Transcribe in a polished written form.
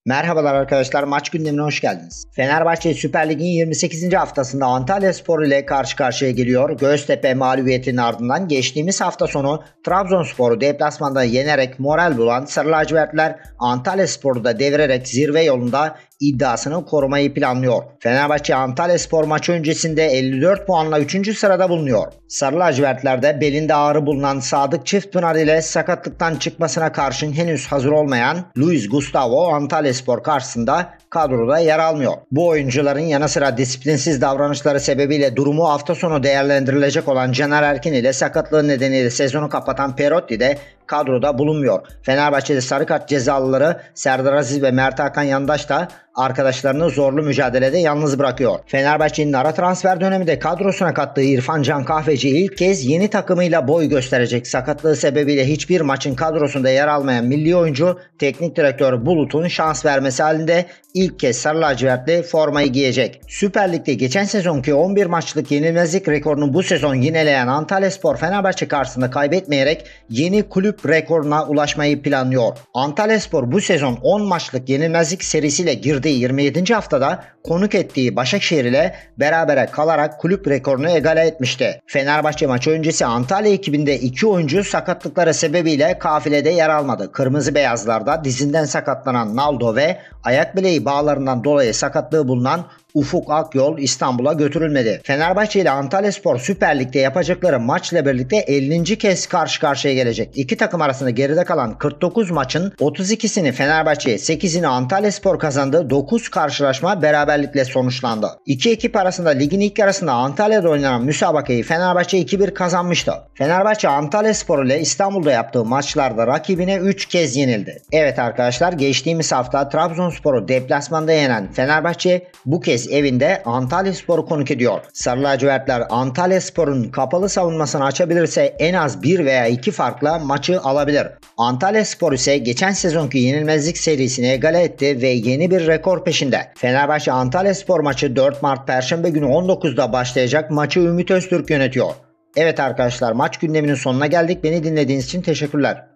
Merhabalar arkadaşlar, maç gündemine hoş geldiniz. Fenerbahçe Süper Lig'in 28. haftasında Antalyaspor ile karşı karşıya geliyor. Göztepe mağlubiyetinin ardından geçtiğimiz hafta sonu Trabzonspor'u deplasmanda yenerek moral bulan Sarı Lacivertler Antalyaspor'u da devirerek zirve yolunda iddiasını korumayı planlıyor. Fenerbahçe Antalyaspor maçı öncesinde 54 puanla 3. sırada bulunuyor. Sarı lacivertlerde belinde ağrı bulunan Sadık Çiftpınar ile sakatlıktan çıkmasına karşın henüz hazır olmayan Luis Gustavo Antalyaspor karşısında kadroda yer almıyor. Bu oyuncuların yanı sıra disiplinsiz davranışları sebebiyle durumu hafta sonu değerlendirilecek olan Caner Erkin ile sakatlığı nedeniyle sezonu kapatan Perotti de kadroda bulunmuyor. Fenerbahçe'de sarı kart cezalıları Serdar Aziz ve Mert Hakan Yandaş da arkadaşlarını zorlu mücadelede yalnız bırakıyor. Fenerbahçe'nin ara transfer döneminde kadrosuna kattığı İrfan Can Kahveci ilk kez yeni takımıyla boy gösterecek. Sakatlığı sebebiyle hiçbir maçın kadrosunda yer almayan milli oyuncu teknik direktör Bulut'un şans vermesi halinde ilk kez sarı lacivertli formayı giyecek. Süper Lig'de geçen sezonki 11 maçlık yenilmezlik rekorunu bu sezon yineleyen Antalyaspor Fenerbahçe karşısında kaybetmeyerek yeni kulüp rekoruna ulaşmayı planlıyor. Antalyaspor bu sezon 10 maçlık yenilmezlik serisiyle girdiği 27. haftada konuk ettiği Başakşehir ile berabere kalarak kulüp rekorunu egale etmişti. Fenerbahçe maçı öncesi Antalya ekibinde 2 oyuncu sakatlıkları sebebiyle kafilede yer almadı. Kırmızı beyazlarda dizinden sakatlanan Naldo ve ayak bileği bağlarından dolayı sakatlığı bulunan Ufuk Akyol İstanbul'a götürülmedi. Fenerbahçe ile Antalyaspor Süper Lig'de yapacakları maçla birlikte 50. kez karşı karşıya gelecek. İki takım arasında geride kalan 49 maçın 32'sini Fenerbahçe, 8'ini Antalyaspor kazandı. 9 karşılaşma beraberlikle sonuçlandı. İki ekip arasında ligin ilk yarısında Antalya'da oynanan müsabakayı Fenerbahçe 2-1 kazanmıştı. Fenerbahçe Antalyaspor ile İstanbul'da yaptığı maçlarda rakibine 3 kez yenildi. Evet arkadaşlar, geçtiğimiz hafta Trabzonspor'u deplasmanda yenen Fenerbahçe bu kez evinde Antalyaspor'u konuk ediyor. Sarı lacivertler Antalyaspor'un kapalı savunmasını açabilirse en az 1 veya 2 farkla maçı alabilir. Antalyaspor ise geçen sezonki yenilmezlik serisini egale etti ve yeni bir rekor peşinde. Fenerbahçe Antalyaspor maçı 4 Mart Perşembe günü 19'da başlayacak. Maçı Ümit Öztürk yönetiyor. Evet arkadaşlar, maç gündeminin sonuna geldik. Beni dinlediğiniz için teşekkürler.